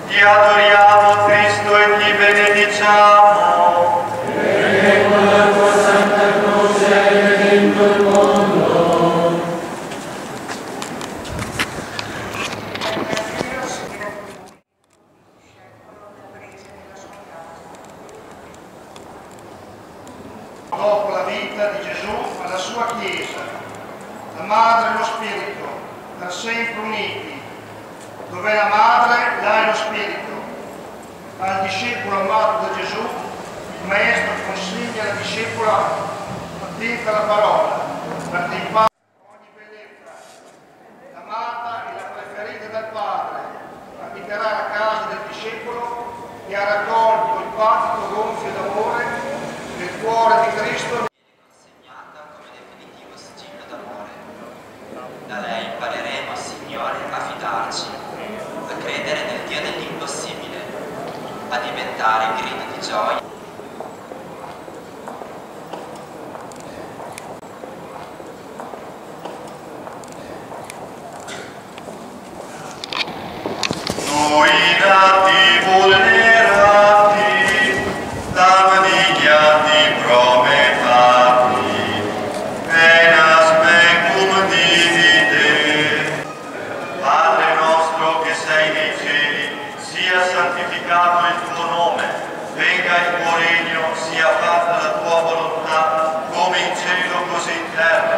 Ti adoriamo Cristo e ti benediciamo. Perché con la tua santa croce hai redento il mondo. Dopo la vita di Gesù alla sua Chiesa, la Madre e lo Spirito, da sempre uniti, dove la Madre, là è lo Spirito. Al discepolo amato da Gesù, il Maestro consiglia alla discepola attenta alla parola, per te impara ogni bellezza. L'amata e la preferita dal Padre abiterà la casa del discepolo che ha raccolto il battito gonfio d'amore nel cuore di Cristo. Consegnata come definitivo sigillo d'amore. Da lei impareremo, Signore, a fidarci, a credere nel Dio dell'impossibile, a diventare grido di gioia. Noi nati vulnerati, damnigliati prometati, penas mecum divide. Padre nostro che sei nei cieli, sia santificato il tuo nome, venga il tuo regno, sia fatta la tua volontà, come in cielo così in terra.